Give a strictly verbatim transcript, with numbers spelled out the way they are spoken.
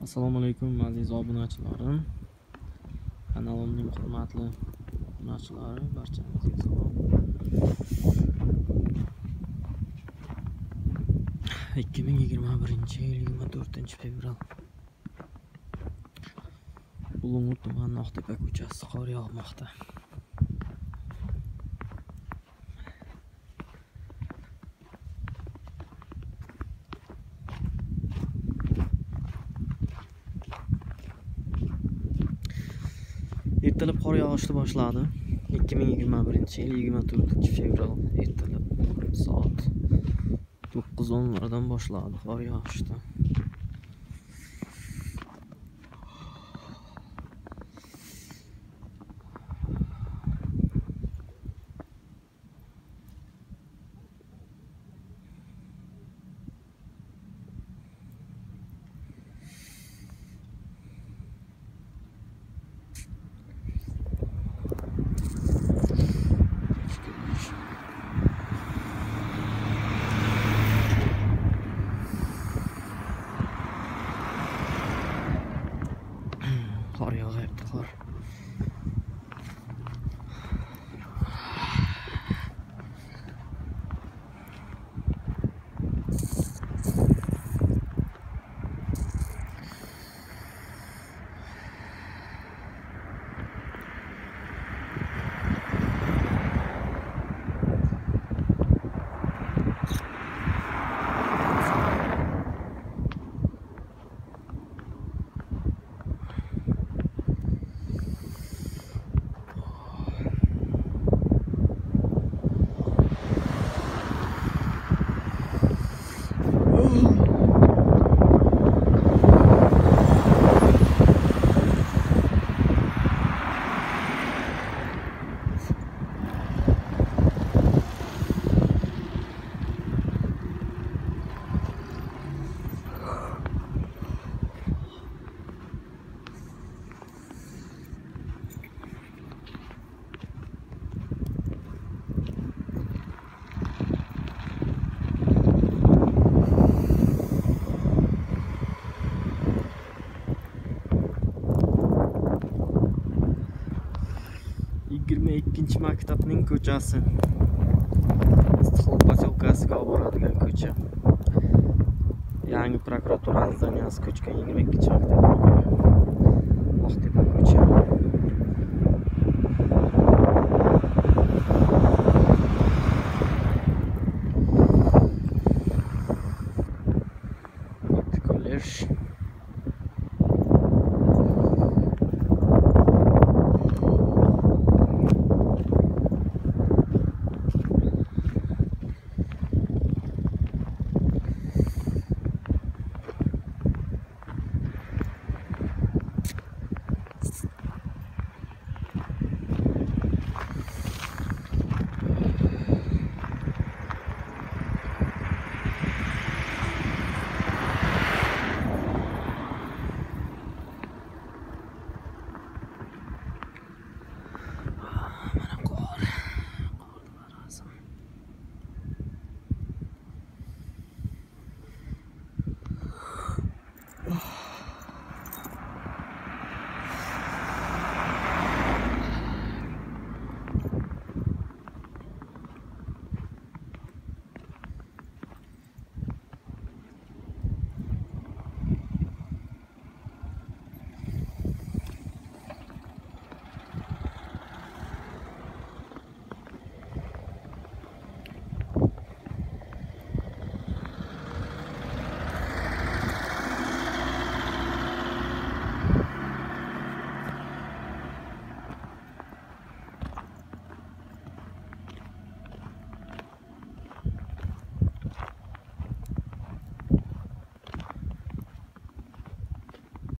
Assalomu alaykum aziz obunachilarim. Kanalimning hurmatli obunachilari, barchangizga salom. ikki ming yigirma birinchi yil yigirma to'rtinchi fevral. Bulung'ur tumani Oqtepa ko'chasi qor yog'moqda. Ertalab qor yog'ishni boshladi. ikki ming yigirma birinchi yil yigirma to'rtinchi fevral ertalab soat to'qqiz o'nlardan boshladi qor yog'ishni. Qor yog'yapti, qor. yigirma ikkinchi maktabning ko'chasi. Istiqlol posyolkasiga olib boradigan ko'cha. Yangi prokuratura zdaniyasi ko'chgan yigirma ikkinchi maktab. Oqtepa ko'cha. Kollej.